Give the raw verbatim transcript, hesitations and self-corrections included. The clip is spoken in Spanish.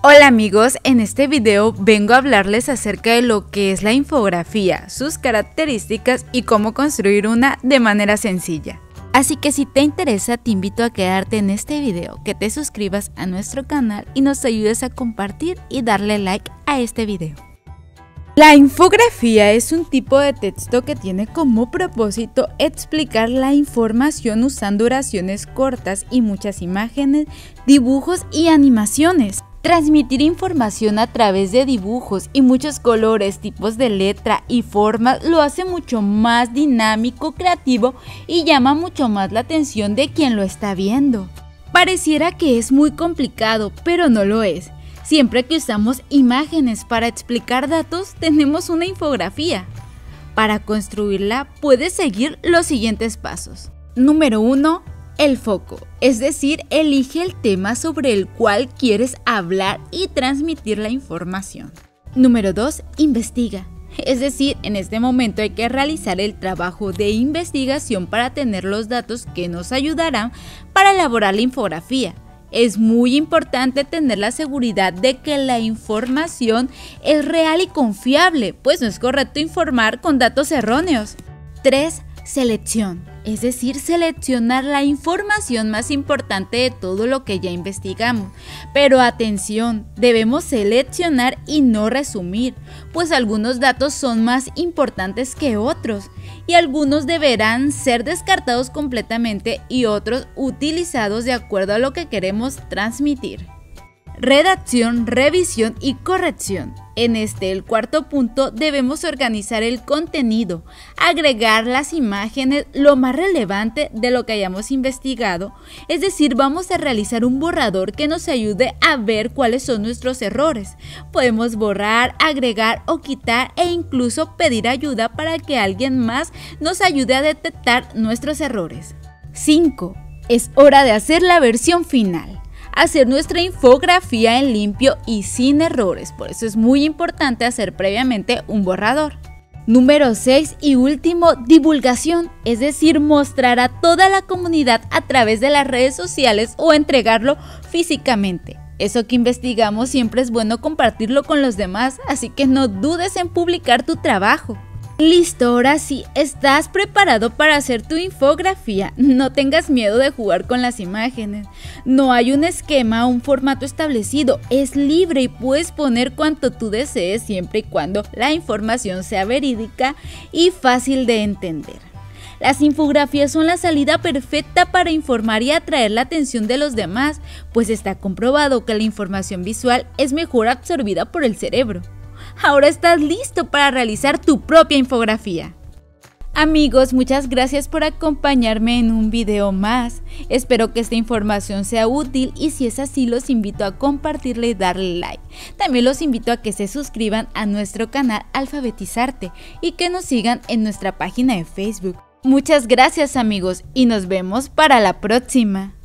Hola amigos, en este video vengo a hablarles acerca de lo que es la infografía, sus características y cómo construir una de manera sencilla. Así que si te interesa te invito a quedarte en este video, que te suscribas a nuestro canal y nos ayudes a compartir y darle like a este video. La infografía es un tipo de texto que tiene como propósito explicar la información usando oraciones cortas y muchas imágenes, dibujos y animaciones. Transmitir información a través de dibujos y muchos colores, tipos de letra y formas lo hace mucho más dinámico, creativo y llama mucho más la atención de quien lo está viendo. Pareciera que es muy complicado, pero no lo es. Siempre que usamos imágenes para explicar datos, tenemos una infografía. Para construirla, puedes seguir los siguientes pasos. Número uno. El foco, es decir, elige el tema sobre el cual quieres hablar y transmitir la información. Número dos. Investiga, es decir, en este momento hay que realizar el trabajo de investigación para tener los datos que nos ayudarán para elaborar la infografía. Es muy importante tener la seguridad de que la información es real y confiable, pues no es correcto informar con datos erróneos. tres. Selección, es decir, seleccionar la información más importante de todo lo que ya investigamos. Pero atención, debemos seleccionar y no resumir, pues algunos datos son más importantes que otros y algunos deberán ser descartados completamente y otros utilizados de acuerdo a lo que queremos transmitir. Redacción, revisión y corrección. En este, el cuarto punto, debemos organizar el contenido, agregar las imágenes, lo más relevante de lo que hayamos investigado, es decir, vamos a realizar un borrador que nos ayude a ver cuáles son nuestros errores. Podemos borrar, agregar o quitar e incluso pedir ayuda para que alguien más nos ayude a detectar nuestros errores. cinco. Es hora de hacer la versión final. Hacer nuestra infografía en limpio y sin errores, por eso es muy importante hacer previamente un borrador. Número seis y último, divulgación, es decir, mostrar a toda la comunidad a través de las redes sociales o entregarlo físicamente. Eso que investigamos siempre es bueno compartirlo con los demás, así que no dudes en publicar tu trabajo. Listo, ahora sí, estás preparado para hacer tu infografía. No tengas miedo de jugar con las imágenes. No hay un esquema o un formato establecido, es libre y puedes poner cuanto tú desees siempre y cuando la información sea verídica y fácil de entender. Las infografías son la salida perfecta para informar y atraer la atención de los demás, pues está comprobado que la información visual es mejor absorbida por el cerebro. Ahora estás listo para realizar tu propia infografía. Amigos, muchas gracias por acompañarme en un video más. Espero que esta información sea útil y si es así los invito a compartirle y darle like. También los invito a que se suscriban a nuestro canal Alfabetizarte y que nos sigan en nuestra página de Facebook. Muchas gracias amigos y nos vemos para la próxima.